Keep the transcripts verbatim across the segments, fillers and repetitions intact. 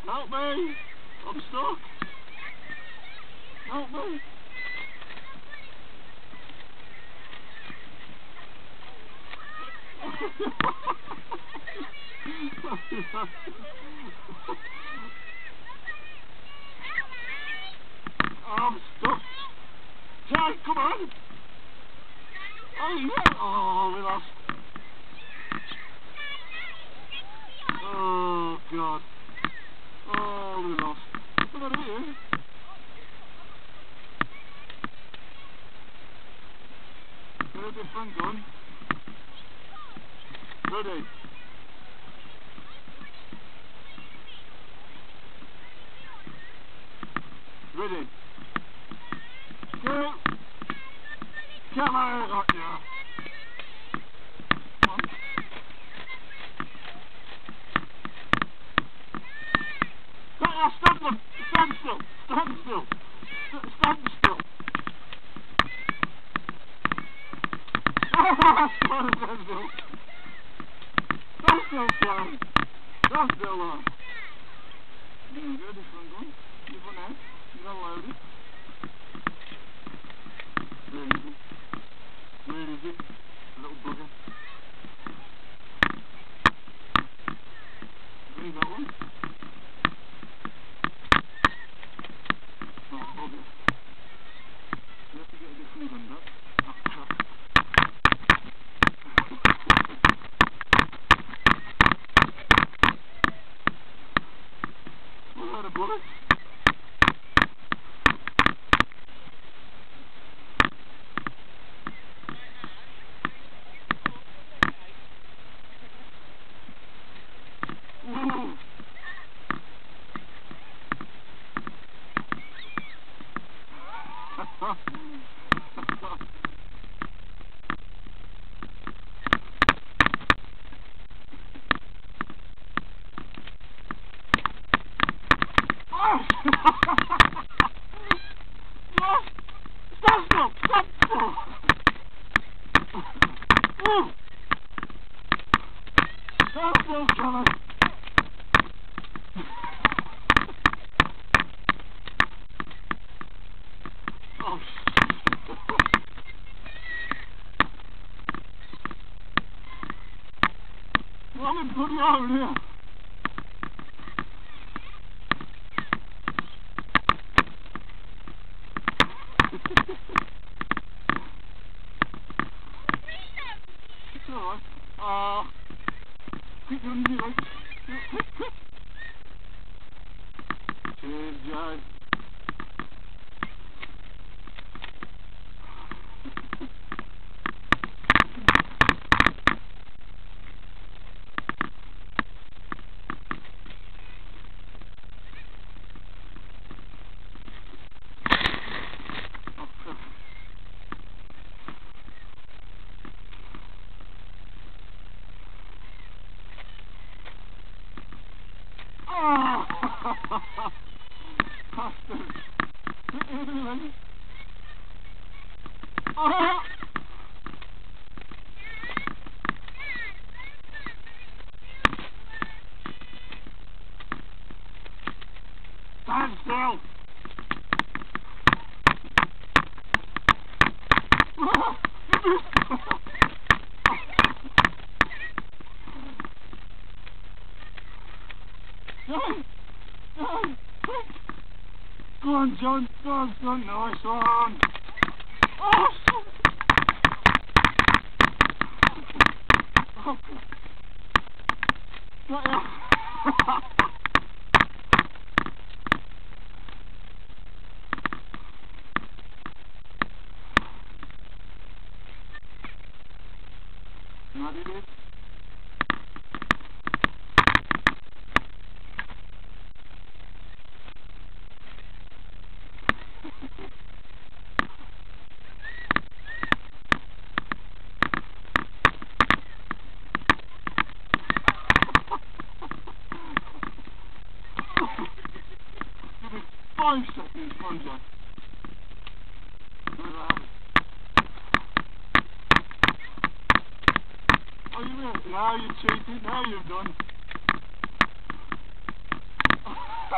Help me! I'm stuck! Help me! I'm stuck! Jay, come on! Oh yeah! Oh, we lost! Oh God! Oh, we lost! What's about here? Get a different gun. Ready? Ready? Go! Come on! Oh, yeah. Come on. Oh, stand still! Stand still! Stand still! St stand still! Stand still! Stand still, Charlie! Stand still, lad! There you go, different gun. You've run out. You're not loaded. Where is it? Where is it? Little bugger. Have you got one? Oh, bugger. You have to get a different gun, Dad. Oh, crap. Was that a bullet? Ooh. Oh! Yes! Stop still! Stop still! Ooh! Stop still, Kevin! Oh, shit. Well, I'm in bloody hole here. It's alright. Ah, uh, quick, run me, like, quick, quick. Cheers, Jay. Oh! Bastard! Oh! Stand still! Oh! John! John! Quick! Go on, John! Go on, John! Nice one! Oh, shit! Oh, God. Got ya! Not it is. Give me five seconds, come on, Jack. Oh, you will. Now you've cheated. Now you've done.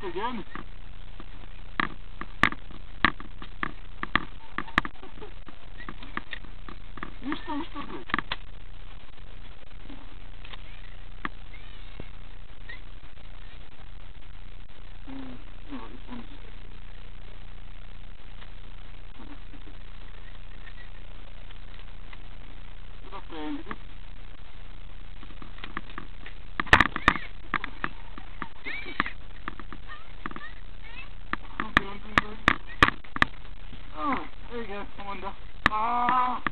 again. You still struggling? Mm, no, this one's... Good off there, is it? Oh, there you go, I wonder. Ah!